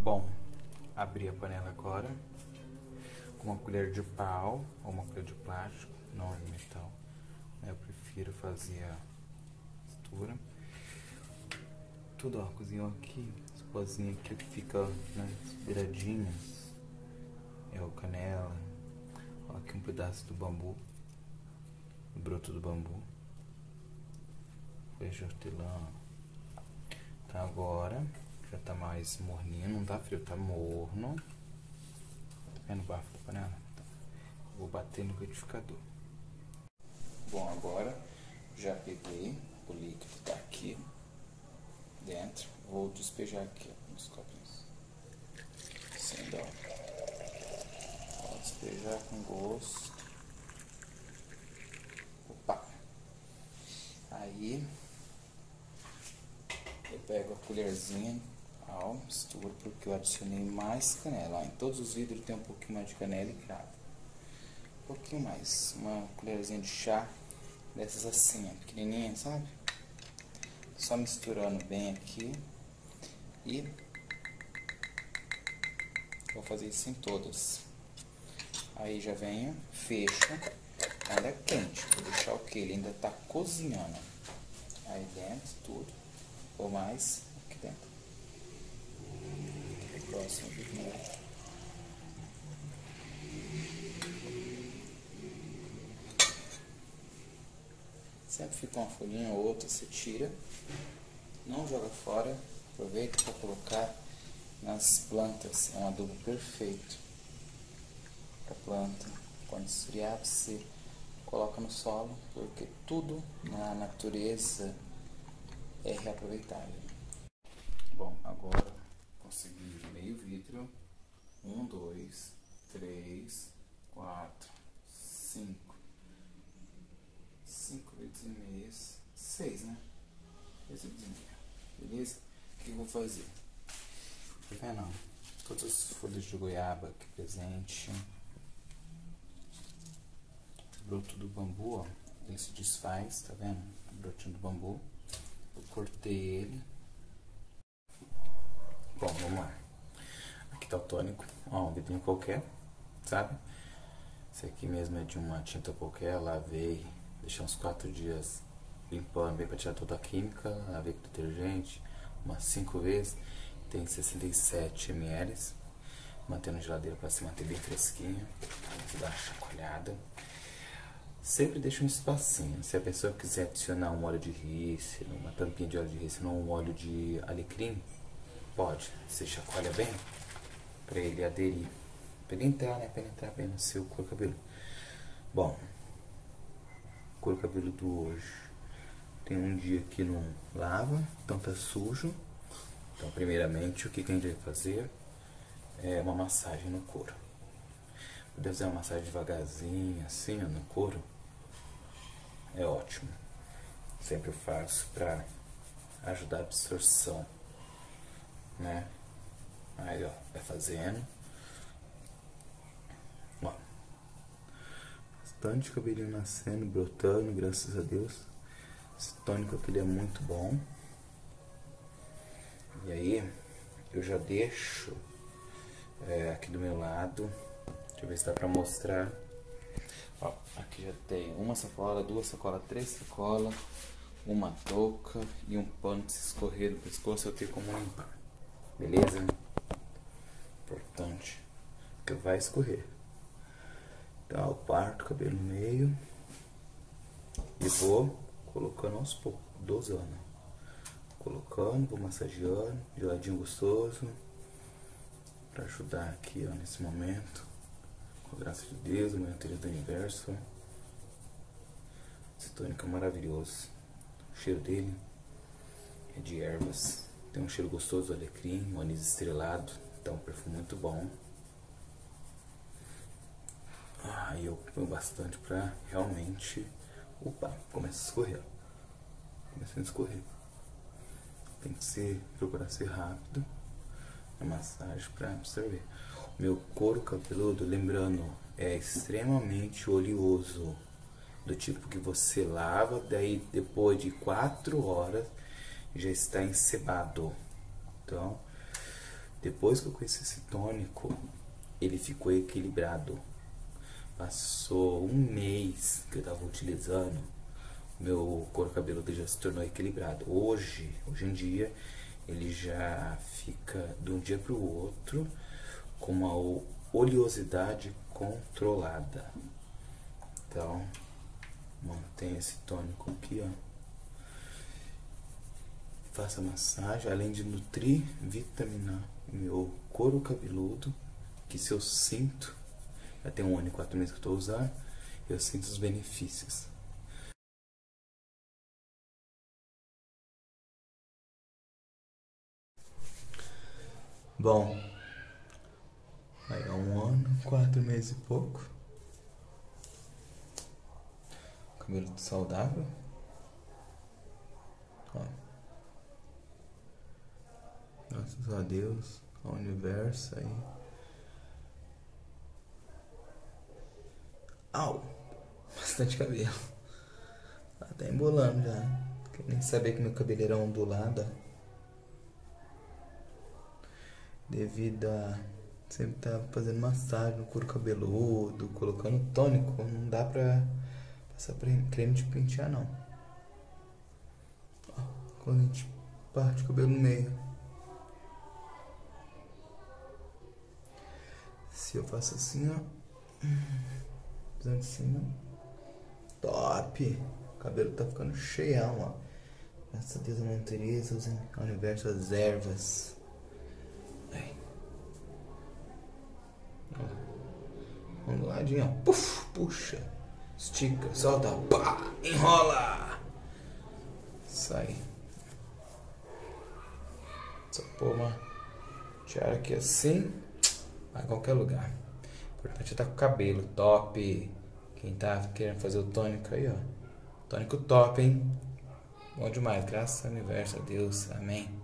Bom, abri a panela agora com uma colher de pau ou uma colher de plástico, não de metal. Eu prefiro fazer a mistura. Tudo, ó, cozinhou aqui, as pozinhas aqui que fica nas beiradinhas. É o canela. Ó, aqui um pedaço do bambu, o broto do bambu. Feijão hortelã. Tá, agora já tá mais morninho, não tá frio, tá morno. Tá vendo o bafo da panela? Então, vou bater no liquidificador. Bom, agora já peguei o líquido, tá aqui dentro. Vou despejar aqui, ó, nos copinhos. Assim, ó. Vou despejar com gosto. Opa! Aí eu pego a colherzinha, ó, misturo, porque eu adicionei mais canela. Ó, em todos os vidros tem um pouquinho mais de canela e cravo. Um pouquinho mais, uma colherzinha de chá dessas assim, ó, pequenininha, sabe? Só misturando bem aqui. E vou fazer isso em todas. Aí já venho, fecho. Ainda é quente, vou deixar o que? Ele ainda tá cozinhando. Aí dentro, tudo. Ou mais aqui dentro. Próximo aqui, né? Sempre fica uma folhinha ou outra, você tira. Não joga fora. Aproveita para colocar nas plantas. É um adubo perfeito para planta. Quando esfriar, você coloca no solo, porque tudo na natureza é reaproveitável. Bom, agora consegui meio vidro. 1, 2, 3, 4, 5. 5 vidros e meio. 6, né? 6 vidros e meio. Beleza? O que eu vou fazer? Tá vendo? Todas as folhas de goiaba aqui presente. O broto do bambu, ó, ele se desfaz, tá vendo? O brotinho do bambu. Eu cortei ele. Bom, vamos lá. Aqui tá o tônico, ó, um vidrinho qualquer, sabe? Esse aqui mesmo é de uma tinta qualquer, lavei, deixei uns 4 dias limpando bem pra tirar toda a química, lavei com detergente umas 5 vezes. Tem 67 ml, mantendo na geladeira para se manter bem fresquinho. Você dá uma chacoalhada. Sempre deixa um espacinho. Se a pessoa quiser adicionar um óleo de rícino, uma tampinha de óleo de rícino ou um óleo de alecrim, pode. Você chacoalha bem para ele aderir, para ele entrar, né? Penetrar bem no seu couro cabeludo. Bom, couro cabeludo hoje tem um dia que não lava, então tá sujo. Então, primeiramente, o que a gente vai fazer é uma massagem no couro. Poder fazer uma massagem devagarzinho, assim, ó, no couro, é ótimo. Sempre eu faço para ajudar a absorção, né? Aí, ó, vai fazendo. Ó, bastante cabelinho nascendo, brotando, graças a Deus. Esse tônico aqui ele é muito bom. E aí, eu já deixo aqui do meu lado. Deixa eu ver se dá pra mostrar. Ó, aqui já tem uma sacola, 2 sacolas, 3 sacolas, uma touca e um pano que se escorrer do pescoço eu tenho como limpar. Beleza? Importante, porque vai escorrer. Então eu parto o cabelo no meio e vou colocando aos poucos, dosando. Colocando, vou massageando, de ladinho gostoso, para ajudar aqui, ó, nesse momento, com a graça de Deus, o meu anterior do universo. Esse tônico é maravilhoso. O cheiro dele é de ervas, tem um cheiro gostoso do alecrim, o anis estrelado, então um perfume muito bom. Aí eu ponho bastante para realmente, opa, começa a escorrer, ó. Começando a escorrer. Tem que procurar ser rápido a massagem para absorver. O meu couro cabeludo, lembrando, é extremamente oleoso. Do tipo que você lava, daí depois de 4 horas já está encebado. Então, Depois que eu conheci esse tônico, ele ficou equilibrado. Passou um mês que eu tava utilizando, meu couro cabeludo já se tornou equilibrado. Hoje em dia, ele já fica de um dia pro outro com uma oleosidade controlada. Então, mantenha esse tônico aqui, ó. Faça massagem, além de nutrir, vitaminar meu couro cabeludo, que se eu sinto, já tem 1 ano e 4 meses que eu estou usando, eu sinto os benefícios. Bom, aí é 1 ano, 4 meses e pouco. Cabelo saudável. Ó. Graças a Deus, ao universo aí. Au! Bastante cabelo. Tá até embolando já. Quer nem saber que meu cabelo era ondulado. Devido a sempre estar fazendo massagem no couro cabeludo, colocando tônico, não dá pra passar creme de pentear não. Ó, quando a gente parte o cabelo no meio. Se eu faço assim, ó. Fazendo assim, ó. Top! O cabelo tá ficando cheião, ó. Graças a Deus a natureza, o universo, as ervas. Aí. Vamos do ladinho, ó. Puf, puxa. Estica, solta, pá, enrola. Sai. Só pôr uma tiara aqui assim. Vai em qualquer lugar. O importante é estar com o cabelo top. Quem tá querendo fazer o tônico aí, ó. Tônico top, hein? Bom demais. Graças ao universo, a Deus. Amém.